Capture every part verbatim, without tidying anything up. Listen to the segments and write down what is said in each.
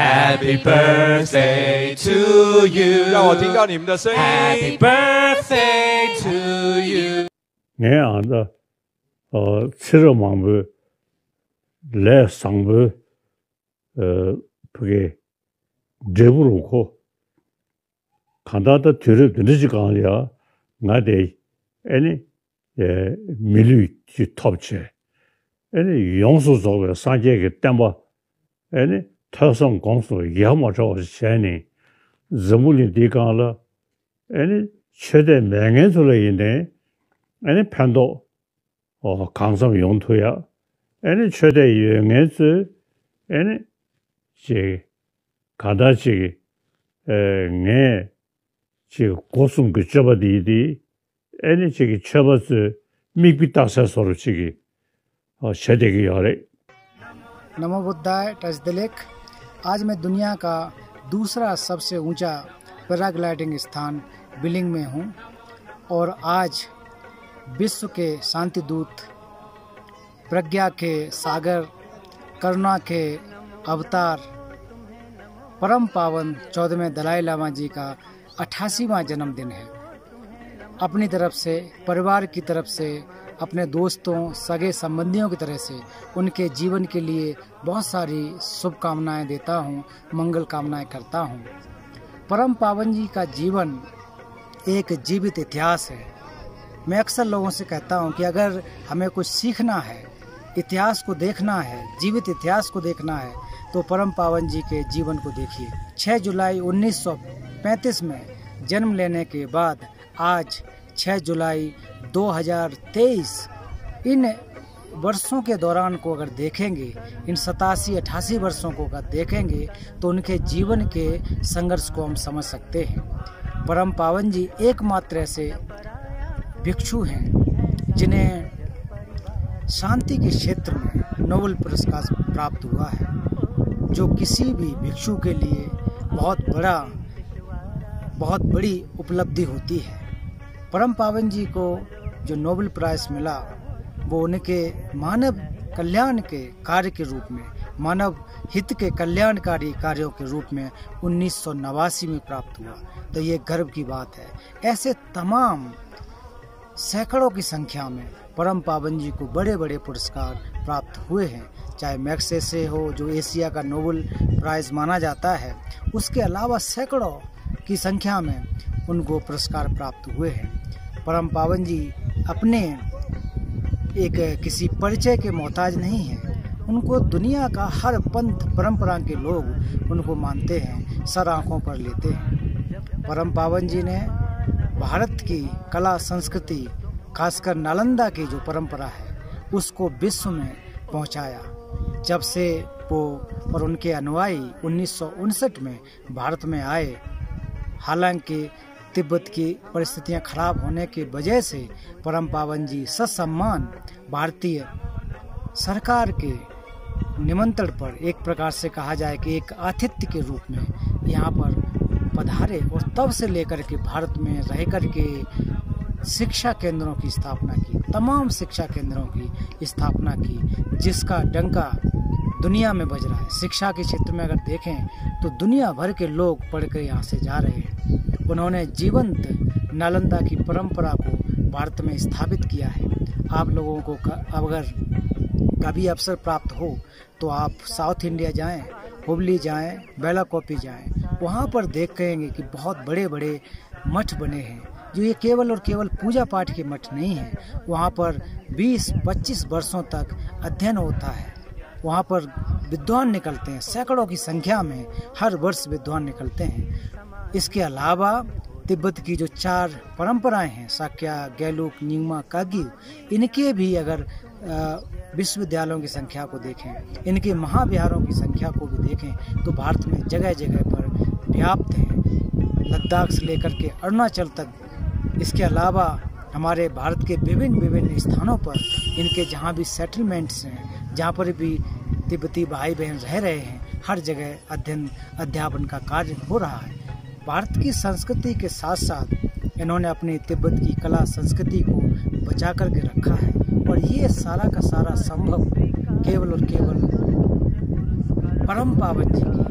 Happy birthday to you， 让我听到你们的声音。Happy birthday to you。 俺俺的，呃，吃着忙不，来上不，呃，不给，这不如可。看到的推了推了就讲了，俺得，哎呢，呃，米率就top起来，哎呢，用手做个上街个担保，哎呢。特上公司也没找是钱呢，任务里地讲了，哎呢，缺的每年出来一年，哎呢判到，哦，抗上用途呀，哎呢缺的有年子，哎呢，这看到这个，呃，俺这个国送个这么地的，哎呢这个确实是没比大赛说的这个，哦，缺的个要嘞。 NaMo बुद्धाय touch the lake. आज मैं दुनिया का दूसरा सबसे ऊंचा पैराग्लाइडिंग स्थान बिलिंग में हूं और आज विश्व के शांति दूत, प्रज्ञा के सागर, करुणा के अवतार, परम पावन चौदहवें दलाई लामा जी का अट्ठासीवां जन्मदिन है। अपनी तरफ से, परिवार की तरफ से, अपने दोस्तों, सगे संबंधियों की तरह से उनके जीवन के लिए बहुत सारी शुभकामनाएं देता हूं, मंगल कामनाएं करता हूं। परम पावन जी का जीवन एक जीवित इतिहास है। मैं अक्सर लोगों से कहता हूं कि अगर हमें कुछ सीखना है, इतिहास को देखना है, जीवित इतिहास को देखना है, तो परम पावन जी के जीवन को देखिए। छह जुलाई उन्नीस सौ पैंतीस में जन्म लेने के बाद आज छह जुलाई दो हज़ार तेईस, इन वर्षों के दौरान को अगर देखेंगे, इन सतासी अट्ठासी वर्षों को अगर देखेंगे तो उनके जीवन के संघर्ष को हम समझ सकते हैं। परम पावन जी एकमात्र ऐसे भिक्षु हैं जिन्हें शांति के क्षेत्र में नोबेल पुरस्कार प्राप्त हुआ है, जो किसी भी भिक्षु के लिए बहुत बड़ा बहुत बड़ी उपलब्धि होती है। परम पावन जी को जो नोबेल प्राइज मिला वो उनके मानव कल्याण के कार्य के रूप में, मानव हित के कल्याणकारी कार्यों के रूप में उन्नीस सौ नवासी में प्राप्त हुआ। तो ये गर्व की बात है। ऐसे तमाम सैकड़ों की संख्या में परम पावन जी को बड़े बड़े पुरस्कार प्राप्त हुए हैं, चाहे मैग्सेसे हो जो एशिया का नोबेल प्राइज माना जाता है, उसके अलावा सैकड़ों की संख्या में उनको पुरस्कार प्राप्त हुए हैं। परम पावन जी अपने एक किसी परिचय के मोहताज नहीं हैं। उनको दुनिया का हर पंथ परंपरा के लोग उनको मानते हैं, सर आंखों पर लेते हैं। परम पावन जी ने भारत की कला संस्कृति, खासकर नालंदा की जो परंपरा है, उसको विश्व में पहुंचाया। जब से वो और उनके अनुयायी उन्नीस सौ उनसठ में भारत में आए, हालांकि तिब्बत की परिस्थितियां खराब होने की वजह से परम पावन जी ससम्मान भारतीय सरकार के निमंत्रण पर, एक प्रकार से कहा जाए कि एक आतिथ्य के रूप में यहाँ पर पधारे और तब से लेकर के भारत में रह कर के शिक्षा केंद्रों की स्थापना की, तमाम शिक्षा केंद्रों की स्थापना की, जिसका डंका दुनिया में बज रहा है। शिक्षा के क्षेत्र में अगर देखें तो दुनिया भर के लोग पढ़कर यहाँ से जा रहे हैं। उन्होंने जीवंत नालंदा की परंपरा को भारत में स्थापित किया है। आप लोगों को अगर कभी अवसर प्राप्त हो तो आप साउथ इंडिया जाएं, हुबली जाएं, बेलाकोपी जाएं, वहाँ पर देखेंगे कि बहुत बड़े बड़े मठ बने हैं, जो ये केवल और केवल पूजा पाठ के मठ नहीं हैं। वहाँ पर बीस पच्चीस वर्षों तक अध्ययन होता है। वहाँ पर विद्वान निकलते हैं, सैकड़ों की संख्या में हर वर्ष विद्वान निकलते हैं। इसके अलावा तिब्बत की जो चार परंपराएं हैं, साक्या, गैलुक, न्यूमा, काग्यू, इनके भी अगर विश्वविद्यालयों की संख्या को देखें, इनके महाविहारों की संख्या को भी देखें तो भारत में जगह जगह पर व्याप्त हैं, लद्दाख से लेकर के अरुणाचल तक। इसके अलावा हमारे भारत के विभिन्न विभिन्न स्थानों पर इनके जहाँ भी सेटलमेंट्स हैं, जहाँ पर भी तिब्बती भाई बहन रह रहे हैं, हर जगह अध्ययन अध्यापन का कार्य हो रहा है। भारत की संस्कृति के साथ साथ इन्होंने अपनी तिब्बत की कला संस्कृति को बचा करके रखा है, और ये सारा का सारा संभव केवल और केवल परम पावन जी की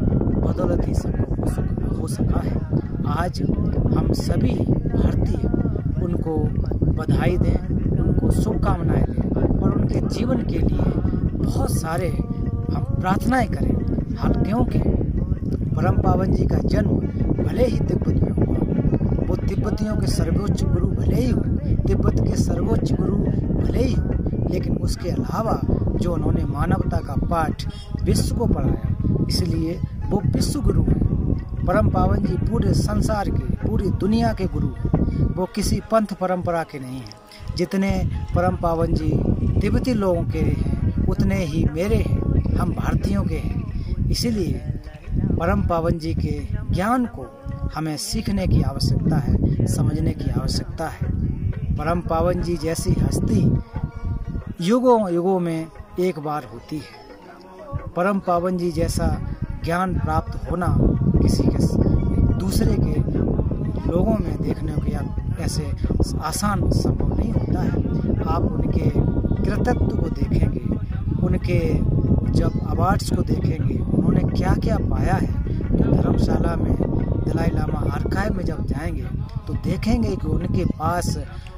बदौलत ही संभव हो सका है। आज हम सभी भारतीय उनको बधाई दें, उनको शुभकामनाएं दें और उनके जीवन के लिए बहुत सारे हम प्रार्थनाएं करें। हाल क्योंकि परम पावन जी का जन्म भले ही तिब्बत में हुआ, वो तिब्बतियों के सर्वोच्च गुरु भले ही हो, तिब्बत के सर्वोच्च गुरु भले ही हो, लेकिन उसके अलावा जो उन्होंने मानवता का पाठ विश्व को पढ़ाया, इसलिए वो विश्व गुरु हैं। परम पावन जी पूरे संसार के, पूरी दुनिया के गुरु हैं। वो किसी पंथ परंपरा के नहीं हैं। जितने परम पावन जी तिब्बती लोगों के हैं उतने ही मेरे हैं, हम भारतीयों के हैं। इसीलिए परम पावन जी के ज्ञान को हमें सीखने की आवश्यकता है, समझने की आवश्यकता है। परम पावन जी जैसी हस्ती युगों युगों में एक बार होती है। परम पावन जी जैसा ज्ञान प्राप्त होना किसी के दूसरे के लोगों में देखने को या ऐसे आसान संभव नहीं होता है। आप उनके कृतित्व को देखेंगे, उनके जब अवार्ड्स को देखेंगे, उन्होंने क्या क्या पाया है, तो धर्मशाला में दलाई लामा आर्काइव में जब जाएंगे तो देखेंगे कि उनके पास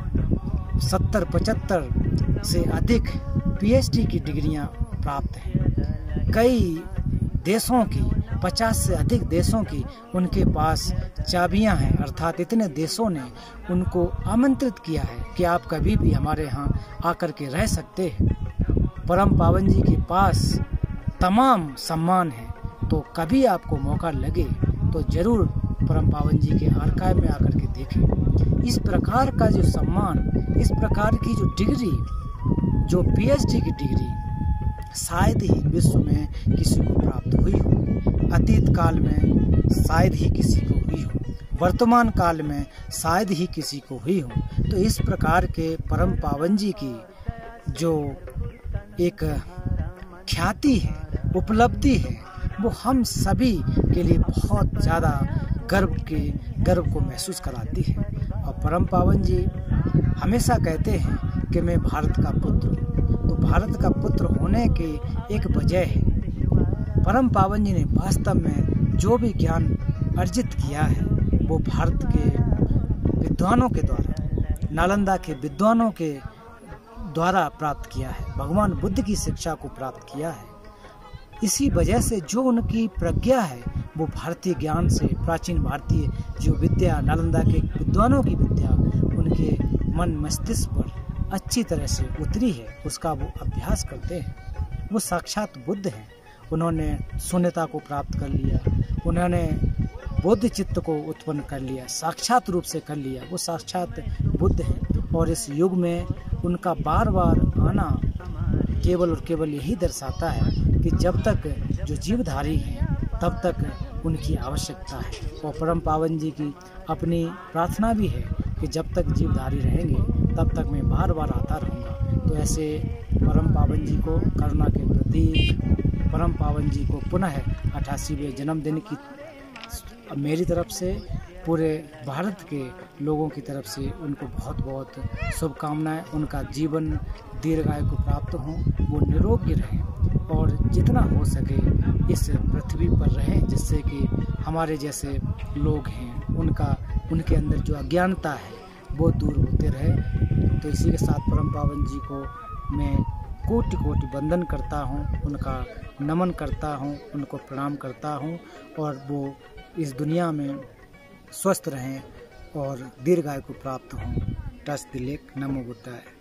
सत्तर पचहत्तर से अधिक पीएचडी की डिग्रियां प्राप्त हैं। कई देशों की, पचास से अधिक देशों की उनके पास चाबियां हैं, अर्थात इतने देशों ने उनको आमंत्रित किया है कि आप कभी भी हमारे यहाँ आकर के रह सकते हैं। परम पावन जी के पास तमाम सम्मान है, तो कभी आपको मौका लगे तो जरूर परम पावन जी के आर्काइव में आकर के देखें। इस प्रकार का जो सम्मान, इस प्रकार की जो डिग्री, जो पीएचडी की डिग्री शायद ही विश्व में किसी को प्राप्त हुई हो। अतीत काल में शायद ही किसी को हुई हो, वर्तमान काल में शायद ही किसी को हुई हो। तो इस प्रकार के परम पावन जी की जो एक ख्याति है, उपलब्धि है, वो हम सभी के लिए बहुत ज़्यादा गर्व के गर्व को महसूस कराती है। और परम पावन जी हमेशा कहते हैं कि मैं भारत का पुत्र हूँ। तो भारत का पुत्र होने की एक वजह है, परम पावन जी ने वास्तव में जो भी ज्ञान अर्जित किया है वो भारत के विद्वानों के द्वारा, नालंदा के विद्वानों के द्वारा प्राप्त किया है, भगवान बुद्ध की शिक्षा को प्राप्त किया है। इसी वजह से जो उनकी प्रज्ञा है वो भारतीय ज्ञान से, प्राचीन भारतीय जो विद्या, नालंदा के विद्वानों की विद्या उनके मन मस्तिष्क पर अच्छी तरह से उतरी है, उसका वो अभ्यास करते हैं। वो साक्षात बुद्ध हैं। उन्होंने शून्यता को प्राप्त कर लिया, उन्होंने बौद्ध चित्त को उत्पन्न कर लिया, साक्षात रूप से कर लिया। वो साक्षात बुद्ध हैं और इस युग में उनका बार बार आना केवल और केवल यही दर्शाता है कि जब तक जो जीवधारी हैं तब तक उनकी आवश्यकता है। और परम पावन जी की अपनी प्रार्थना भी है कि जब तक जीवधारी रहेंगे तब तक मैं बार बार आता रहूँगा। तो ऐसे परम पावन जी को करुणा के प्रतीक, परम पावन जी को पुनः अठासीवें जन्मदिन की मेरी तरफ से, पूरे भारत के लोगों की तरफ से उनको बहुत बहुत शुभकामनाएं। उनका जीवन दीर्घायु को प्राप्त हों, वो निरोगी रहें और जितना हो सके इस पृथ्वी पर रहें, जिससे कि हमारे जैसे लोग हैं उनका उनके अंदर जो अज्ञानता है वो दूर होते रहे। तो इसी के साथ परम पावन जी को मैं कोटि कोटि वंदन करता हूँ, उनका नमन करता हूँ, उनको प्रणाम करता हूँ और वो इस दुनिया में स्वस्थ रहें और दीर्घायु को प्राप्त हों। Touch the lake. नमो बुद्धाय।